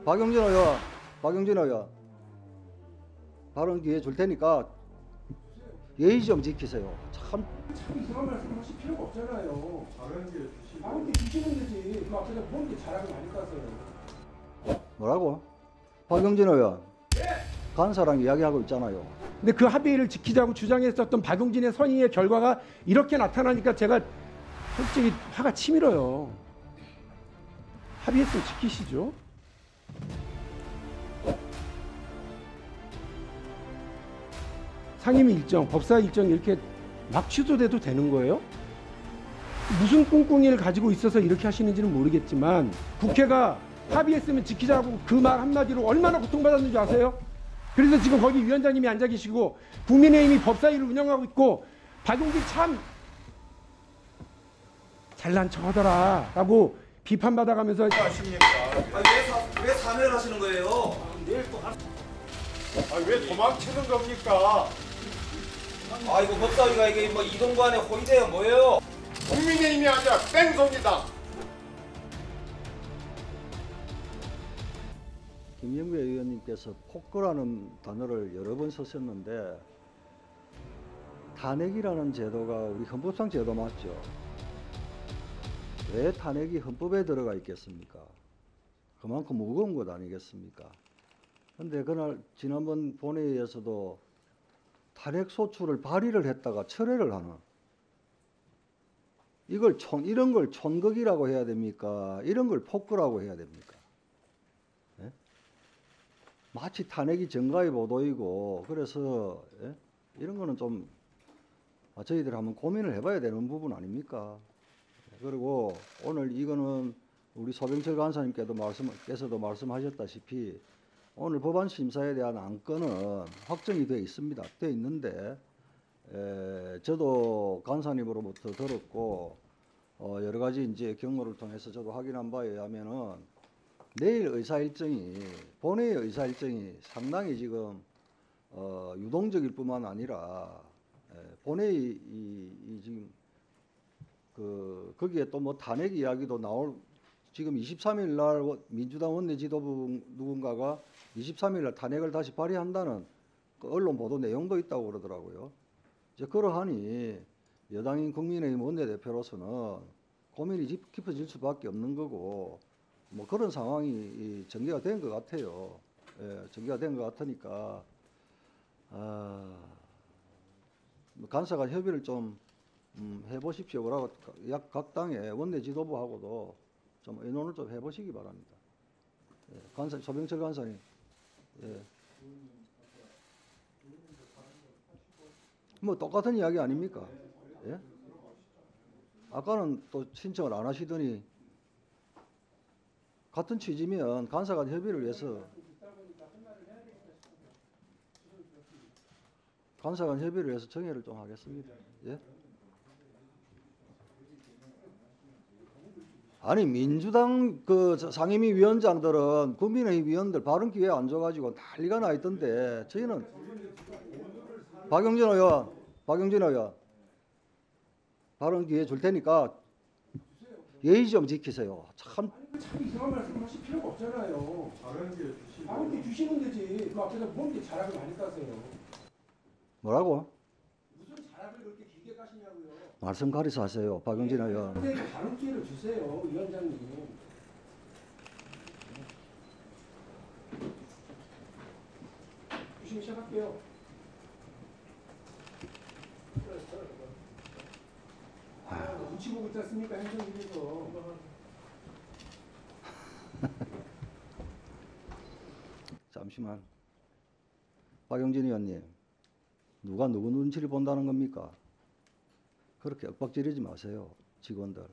박용진 의원, 박용진 의원, 발언 기회 줄 테니까 예의 좀 지키세요. 참 이상한 말씀 하실 필요가 없잖아요. 다른 게 주시고. 다른 게 주시는 거지. 그 앞에서 뭔게 잘하고 많이 따세요. 뭐라고? 박용진 의원, 간사랑 이야기하고 있잖아요. 근데 그 합의를 지키자고 주장했었던 박용진의 선의의 결과가 이렇게 나타나니까 제가 솔직히 화가 치밀어요. 합의했으면 지키시죠. 상임위 일정, 법사 일정이 이렇게 막 취소돼도 되는 거예요? 무슨 꿍꿍이를 가지고 있어서 이렇게 하시는지는 모르겠지만 국회가 합의했으면 지키자고 그 말 한마디로 얼마나 고통받았는지 아세요? 그래서 지금 거기 위원장님이 앉아 계시고 국민의힘이 법사위를 운영하고 있고 박용진 참 잘난 척하더라 라고 비판받아가면서 하십니까? 왜 사면을 하시는 거예요? 왜 도망치는 겁니까? 아 이거 법사위가 이게 뭐 이동관의 호의돼요 뭐예요? 국민의힘이 아니라 뺑소니다. 김영배 의원님께서 폭거라는 단어를 여러 번 쓰셨는데 탄핵이라는 제도가 우리 헌법상 제도 맞죠? 왜 탄핵이 헌법에 들어가 있겠습니까? 그만큼 무거운 것 아니겠습니까? 근데 그날 지난번 본회의에서도 탄핵 소추를 발의를 했다가 철회를 하는 이런 걸 촌극이라고 해야 됩니까? 이런 걸 폭거라고 해야 됩니까? 예? 마치 탄핵이 정가의 보도이고 그래서 예? 이런 거는 좀 저희들이 한번 고민을 해봐야 되는 부분 아닙니까? 그리고 오늘 이거는 우리 소병철 간사님께서도 말씀하셨다시피 오늘 법안 심사에 대한 안건은 확정이 되어 있습니다. 되어 있는데 저도 간사님으로부터 들었고 여러 가지 이제 경로를 통해서 저도 확인한 바에 의하면은 내일 본회의 의사 일정이 상당히 지금 유동적일 뿐만 아니라 본회의 지금 거기에 또 뭐 탄핵 이야기도 나올 지금 23일 날 민주당 원내 지도부 누군가가 23일 날 탄핵을 다시 발의한다는 그 언론 보도 내용도 있다고 그러더라고요. 이제 그러하니 여당인 국민의힘 원내대표로서는 고민이 깊어질 수밖에 없는 거고 뭐 그런 상황이 전개가 된 것 같아요. 예, 전개가 된 것 같으니까 뭐 간사가 협의를 좀 해보십시오. 그러고 각 당의 원내 지도부하고도 좀 의논을 좀 해보시기 바랍니다. 예, 소병철 간사님. 예. 뭐 똑같은 이야기 아닙니까? 예? 아까는 또 신청을 안 하시더니 같은 취지면 간사 간 협의를 위해서 간사 간 협의를 위해서 정회를 좀 하겠습니다. 예? 아니 민주당 그 상임위 위원장들은 국민의힘 위원들 발언 기회 안 줘가지고 난리가 나 있던데 저희는 박용진 의원 발언 기회 줄 테니까 예의 좀 지키세요. 참 이상한 말씀 하실 필요가 없잖아요. 다른 게 주시고. 다른 게 주시는 거지. 그 앞에서 뭔게 잘하고 많이 따세요. 뭐라고? 무슨 잘하고 그렇게 길게 까시냐고요. 말씀 가리서 하세요. 박용진 의원. 선생님 다른 기회를 주세요, 위원장님. 주시면 시작할게요. 눈치 보고 있지 않습니까, 행정국에서. 잠시만. 박용진 의원님, 누가 누구 눈치를 본다는 겁니까? 그렇게 윽박지르지 마세요, 직원들.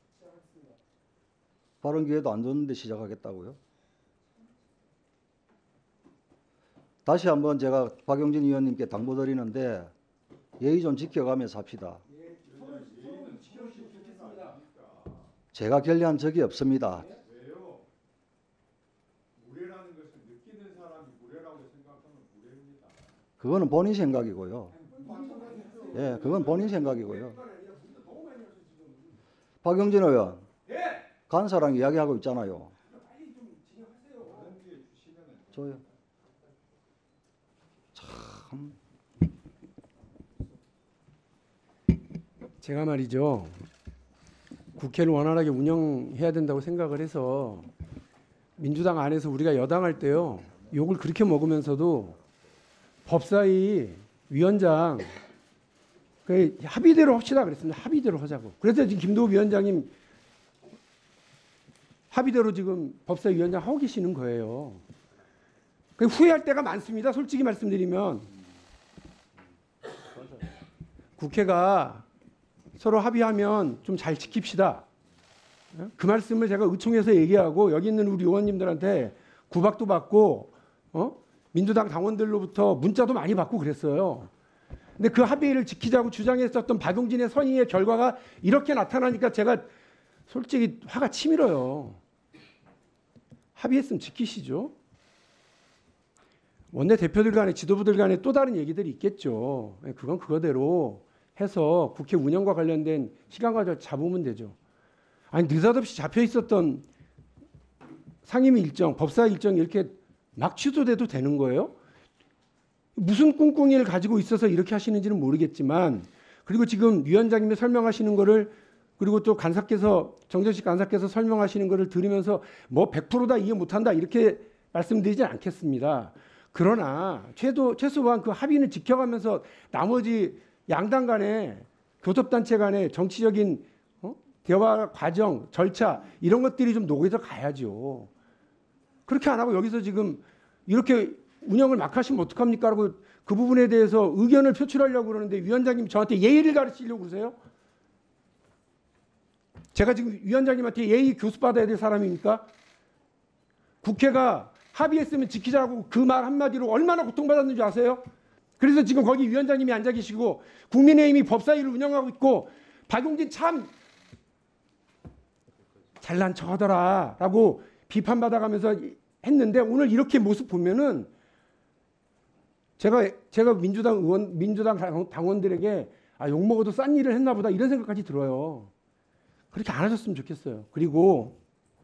발언 기회도 안 줬는데 시작하겠다고요? 다시 한번 제가 박용진 의원님께 당부드리는데 예의 좀 지켜가면서 합시다. 제가 결례한 적이 없습니다. 왜요? 무례라는 것을 느끼는 사람이 무례라고 생각하면 무례입니다. 그거는 본인 생각이고요. 예, 그건 본인 생각이고요. 박용진 의원, 간사랑 이야기하고 있잖아요. 줘요. 참. 제가 말이죠. 국회를 원활하게 운영해야 된다고 생각을 해서 민주당 안에서 우리가 여당할 때요. 욕을 그렇게 먹으면서도 법사위 위원장 그 합의대로 합시다 그랬습니다. 합의대로 하자고. 그래서 지금 김도우 위원장님 합의대로 지금 법사위 위원장 하고 계시는 거예요. 후회할 때가 많습니다. 솔직히 말씀드리면 국회가 서로 합의하면 좀 잘 지킵시다. 그 말씀을 제가 의총에서 얘기하고 여기 있는 우리 의원님들한테 구박도 받고 민주당 당원들로부터 문자도 많이 받고 그랬어요. 근데 그 합의를 지키자고 주장했었던 박용진의 선의의 결과가 이렇게 나타나니까 제가 솔직히 화가 치밀어요. 합의했으면 지키시죠. 원내대표들 간에 지도부들 간에 또 다른 얘기들이 있겠죠. 그건 그거대로 해서 국회 운영과 관련된 시간 과정을 잡으면 되죠. 아니 느닷없이 잡혀 있었던 상임위 일정, 법사 일정이 이렇게 막 취소돼도 되는 거예요? 무슨 꿍꿍이를 가지고 있어서 이렇게 하시는지는 모르겠지만 그리고 지금 위원장님이 설명하시는 거를 그리고 또 간사께서 정전식 간사께서 설명하시는 거를 들으면서 뭐 100%다 이해 못한다 이렇게 말씀드리진 않겠습니다. 그러나 최소한 그 합의는 지켜가면서 나머지 양당 간에 교섭단체 간에 정치적인 대화 과정, 절차 이런 것들이 좀 녹여서 가야죠. 그렇게 안 하고 여기서 지금 이렇게 운영을 막 하시면 어떡합니까? 라고 그 부분에 대해서 의견을 표출하려고 그러는데 위원장님 저한테 예의를 가르치려고 그러세요? 제가 지금 위원장님한테 예의 교수받아야 될 사람입니까? 국회가 합의했으면 지키자고 그 말 한마디로 얼마나 고통받았는 줄 아세요? 그래서 지금 거기 위원장님이 앉아 계시고 국민의힘이 법사위를 운영하고 있고 박용진 참 잘난 척하더라 라고 비판받아가면서 했는데 오늘 이렇게 모습 보면은 제가 민주당 당원들에게 욕먹어도 싼 일을 했나 보다 이런 생각까지 들어요. 그렇게 안 하셨으면 좋겠어요. 그리고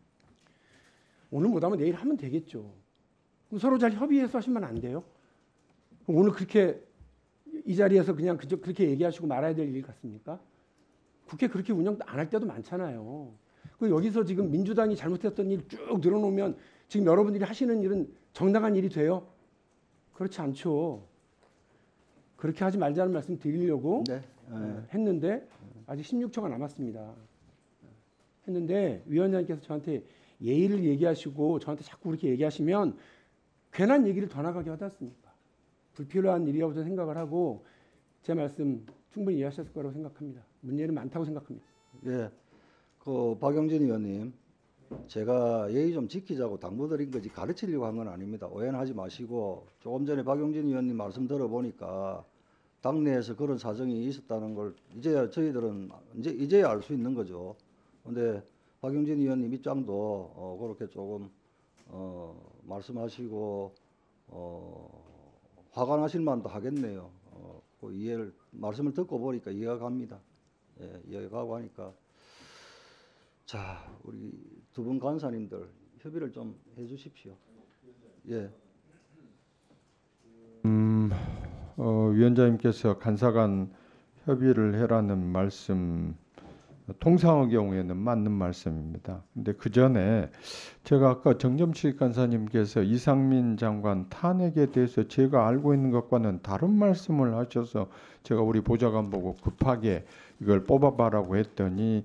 오늘 못하면 내일 하면 되겠죠. 서로 잘 협의해서 하시면 안 돼요? 오늘 그렇게 이 자리에서 그냥 그렇게 얘기하시고 말아야 될 일 같습니까? 국회 그렇게 운영 안 할 때도 많잖아요. 여기서 지금 민주당이 잘못했던 일 쭉 늘어놓으면 지금 여러분들이 하시는 일은 정당한 일이 돼요? 그렇지 않죠. 그렇게 하지 말자는 말씀 드리려고 했는데 아직 16초가 남았습니다. 했는데 위원장님께서 저한테 예의를 얘기하시고 저한테 자꾸 그렇게 얘기하시면 괜한 얘기를 더 나가게 하지 않습니까? 불필요한 일이라고 저는 생각을 하고 제 말씀 충분히 이해하셨을 거라고 생각합니다. 문제는 많다고 생각합니다. 예, 그 박용진 의원님, 제가 예의 좀 지키자고 당부드린 거지 가르치려고 한 건 아닙니다. 오해는 하지 마시고 조금 전에 박용진 의원님 말씀 들어보니까 당내에서 그런 사정이 있었다는 걸 이제야 저희들은 이제야 알 수 있는 거죠. 근데 박용진 의원님 입장도 그렇게 조금 말씀하시고 화가 나실 만도 하겠네요. 그 말씀을 듣고 보니까 이해가 갑니다. 예, 이해가 가고 하니까 자 우리 두 분 간사님들 협의를 좀 해주십시오. 예. 위원장님께서 간사간 협의를 해라는 말씀 통상의 경우에는 맞는 말씀입니다. 근데 그 전에 제가 아까 정점식 간사님께서 이상민 장관 탄핵에 대해서 제가 알고 있는 것과는 다른 말씀을 하셔서 제가 우리 보좌관 보고 급하게 이걸 뽑아봐라고 했더니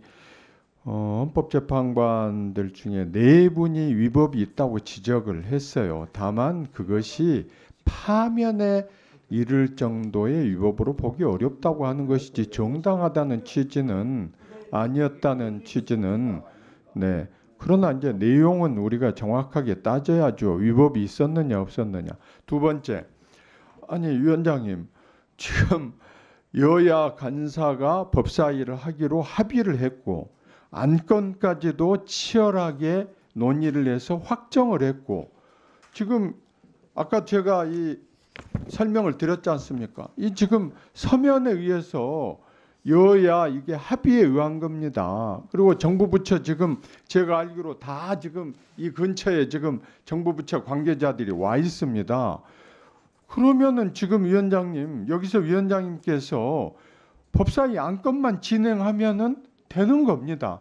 헌법재판관들 중에 4분이 위법이 있다고 지적을 했어요. 다만 그것이 파면에 이를 정도의 위법으로 보기 어렵다고 하는 것이지 정당하다는 취지는 아니었다는 취지는 네. 그러나 이제 내용은 우리가 정확하게 따져야죠. 위법이 있었느냐 없었느냐. 두 번째, 아니 위원장님 지금 여야 간사가 법사위를 하기로 합의를 했고 안건까지도 치열하게 논의를 해서 확정을 했고 지금 아까 제가 이 설명을 드렸지 않습니까? 이 지금 서면에 의해서 여야 이게 합의에 의한 겁니다. 그리고 정부 부처 지금 제가 알기로 다 지금 이 근처에 지금 정부 부처 관계자들이 와 있습니다. 그러면은 지금 위원장님, 여기서 위원장님께서 법사위 안건만 진행하면은 되는 겁니다.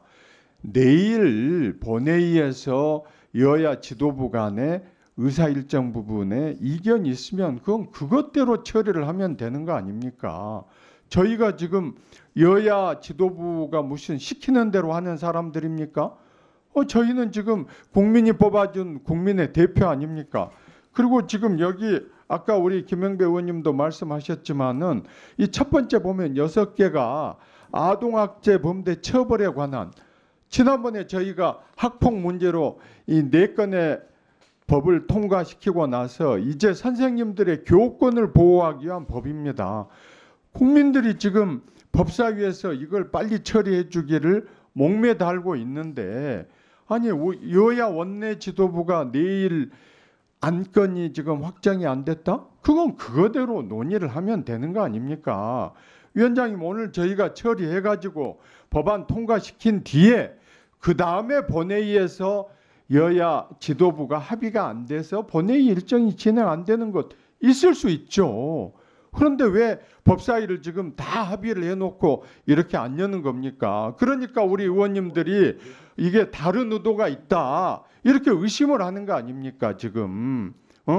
내일 본회의에서 여야 지도부 간에 의사 일정 부분에 이견이 있으면 그건 그것대로 처리를 하면 되는 거 아닙니까? 저희가 지금 여야 지도부가 무슨 시키는 대로 하는 사람들입니까? 저희는 지금 국민이 뽑아준 국민의 대표 아닙니까? 그리고 지금 여기 아까 우리 김영배 의원님도 말씀하셨지만은 이 첫 번째 보면 6개가 아동학대 범죄 처벌에 관한, 지난번에 저희가 학폭 문제로 이 4건의 법을 통과시키고 나서 이제 선생님들의 교권을 보호하기 위한 법입니다. 국민들이 지금 법사위에서 이걸 빨리 처리해 주기를 목매 달고 있는데, 아니 여야 원내 지도부가 내일 안건이 지금 확정이 안 됐다? 그건 그거대로 논의를 하면 되는 거 아닙니까? 위원장님, 오늘 저희가 처리해 가지고 법안 통과시킨 뒤에 그 다음에 본회의에서 여야 지도부가 합의가 안 돼서 본회의 일정이 진행 안 되는 것 있을 수 있죠. 그런데 왜 법사위를 지금 다 합의를 해놓고 이렇게 안 여는 겁니까? 그러니까 우리 의원님들이 이게 다른 의도가 있다 이렇게 의심을 하는 거 아닙니까 지금?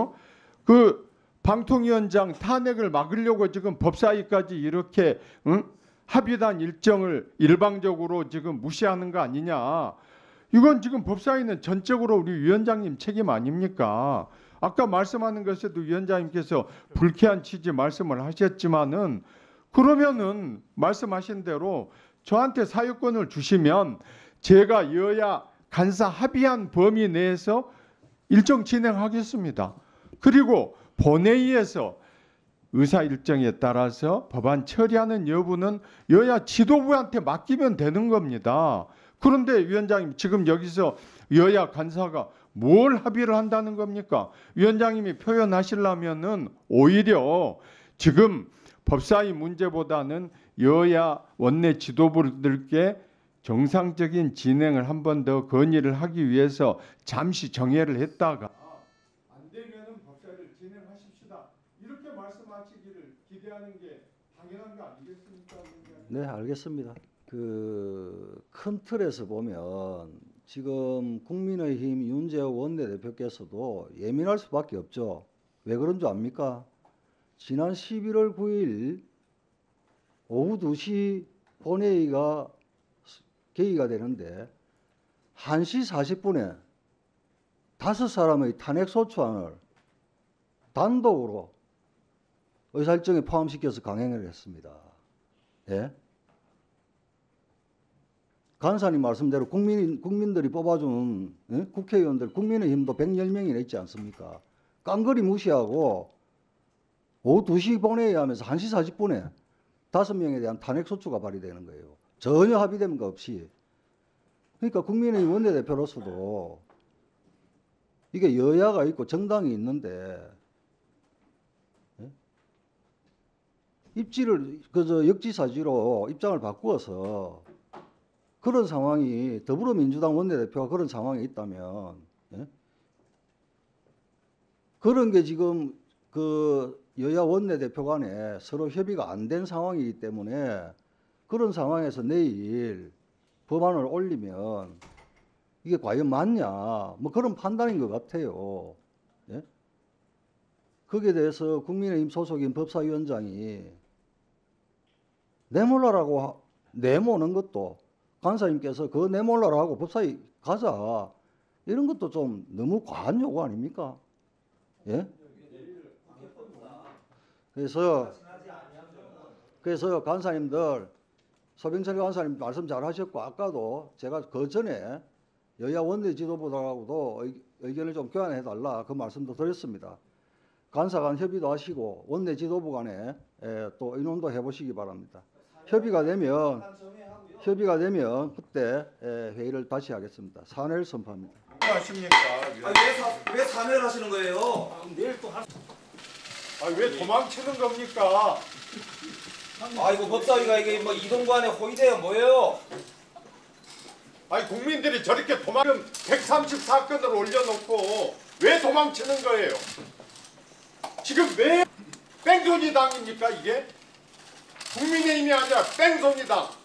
그 방통위원장 탄핵을 막으려고 지금 법사위까지 이렇게 합의단 일정을 일방적으로 지금 무시하는 거 아니냐? 이건 지금 법사위는 전적으로 우리 위원장님 책임 아닙니까? 아까 말씀하는 것에도 위원장님께서 불쾌한 취지 말씀을 하셨지만은, 그러면은 말씀하신 대로 저한테 사유권을 주시면 제가 여야 간사 합의한 범위 내에서 일정 진행하겠습니다. 그리고 본회의에서 의사 일정에 따라서 법안 처리하는 여부는 여야 지도부한테 맡기면 되는 겁니다. 그런데 위원장님, 지금 여기서 여야 간사가 뭘 합의를 한다는 겁니까? 위원장님이 표현하시려면은 오히려 지금 법사위 문제보다는 여야 원내 지도부들께 정상적인 진행을 한 번 더 건의를 하기 위해서 잠시 정회를 했다가 안 되면은 법사위를 진행하십시다, 이렇게 말씀하시기를 기대하는 게 당연한 거 아니겠습니까? 네, 알겠습니다. 큰 틀에서 보면 지금 국민의힘 윤재욱 원내대표께서도 예민할 수밖에 없죠. 왜 그런 줄 압니까? 지난 11월 9일 오후 2시 본회의가 개의가 되는데 1시 40분에 5사람의 탄핵소추안을 단독으로 의사일정에 포함시켜서 강행을 했습니다. 예? 간사님 말씀대로 국민들이 뽑아준 국회의원들, 국민의힘도 110명이나 있지 않습니까? 깡그리 무시하고 오후 2시 본회의 하면서 1시 40분에 5명에 대한 탄핵소추가 발의되는 거예요. 전혀 합의된 거 없이. 그러니까 국민의힘 원내대표로서도 이게 여야가 있고 정당이 있는데 입지를 역지사지로 입장을 바꾸어서 그런 상황이, 더불어민주당 원내대표가 그런 상황에 있다면, 그런 게 지금 여야 원내대표 간에 서로 협의가 안 된 상황이기 때문에 그런 상황에서 내일 법안을 올리면 이게 과연 맞냐, 뭐 그런 판단인 것 같아요. 예? 거기에 대해서 국민의힘 소속인 법사위원장이 내몰라라고 내모는 것도, 간사님께서 그 내몰라라고 법사위 가자, 이런 것도 좀 너무 과한 요구 아닙니까? 예? 그래서 간사님들, 서병철 간사님 말씀 잘 하셨고, 아까도 제가 그 전에 여야 원내 지도부들하고도 의견을 좀 교환해달라 그 말씀도 드렸습니다. 간사 간 협의도 하시고 원내 지도부 간에 또 의논도 해보시기 바랍니다. 협의가 되면 그때 회의를 다시 하겠습니다. 사내를 선포합니다. 아십니까? 왜 사내를 하시는 거예요? 왜 도망치는 겁니까? 아이고 법사위가 이게 뭐 이동관의 호위대요 뭐예요? 아니 국민들이 저렇게 도망 134건을 올려놓고 왜 도망치는 거예요? 지금 왜 뺑소니 당입니까 이게? 국민의힘이 아니라 뺑소니 당.